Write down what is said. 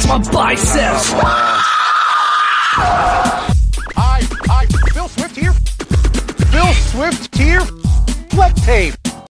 my biceps. Hi, Bill Swift here. Bill Swift here. Flex tape.